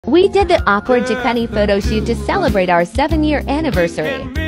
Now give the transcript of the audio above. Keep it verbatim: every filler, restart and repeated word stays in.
We did the awkward J C P photo shoot to celebrate our seven-year anniversary.